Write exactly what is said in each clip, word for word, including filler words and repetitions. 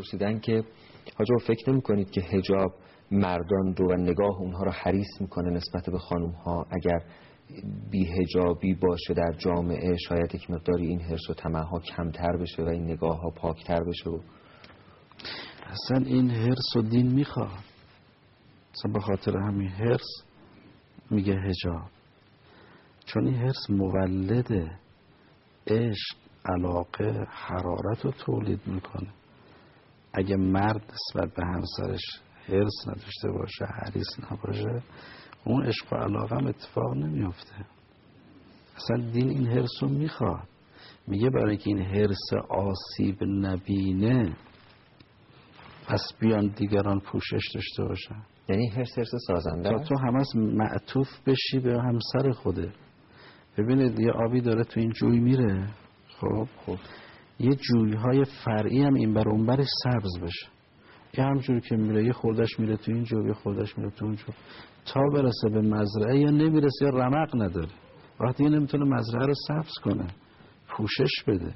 پرسیدن که حاجا فکر نمی کنید که حجاب مردان رو و نگاه اونها رو حریص میکنه نسبت به خانوم ها؟ اگر بی حجابی باشه در جامعه شاید یک مقداری این حرص و طمع ها کمتر بشه و این نگاه ها پاکتر بشه. و اصلا این حرص و دین میخواد، اصلا به خاطر همین حرص میگه حجاب، چون این حرص مولد عشق، علاقه، حرارت رو تولید میکنه. اگه مرد نسبت به همسرش حرص نداشته باشه، حریص نباشه، اون عشق و علاقه هم اتفاق نمیفته. اصلا دین این حرص رو میخواد، میگه برای اینکه این حرص آسیب نبینه پس بیان دیگران پوشش داشته باشن. یعنی حرص حرص سازنده تا تو همه از معطوف بشی به همسر خوده. ببینید یه آبی داره تو این جوی میره، خب خب یه جویهای فرعی هم این بر اون برش سبز بشه، یه همجوری که میره یه خوردش میره تو این جو، یه خوردش میره تو اون جو، تا برسه به مزرعه یا نمیرسه یا رمق نداره. وقتی نمیتونه مزرعه رو سبز کنه، پوشش بده.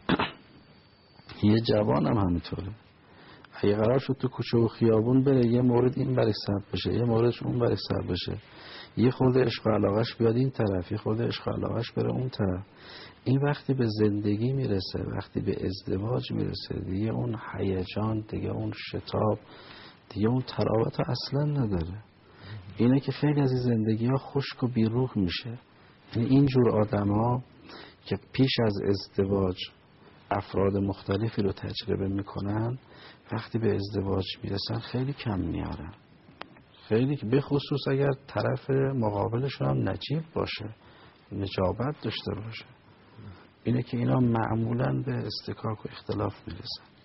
یه جوان هم همینطوره، اگه قرار شد تو کوچه و خیابون بره، یه مورد این برش سبز بشه، یه موردش اون برش سبز بشه، یه خورده عشق و علاقش بیاد این طرف، یه خورده عشق و علاقش بره اون طرف، این وقتی به زندگی میرسه، وقتی به ازدواج میرسه، دیگه اون هیجان، دیگه اون شتاب، دیگه اون تراوت اصلا نداره. اینه که خیلی از این زندگی ها خشک و بیروح میشه. یعنی اینجور آدم ها که پیش از ازدواج افراد مختلفی رو تجربه میکنن، وقتی به ازدواج میرسن خیلی کم میارن، خیلی، به خصوص اگر طرف مقابلشون هم نجیب باشه، نجابت داشته باشه. اینه که اینا معمولاً به استکاک و اختلاف میرسن.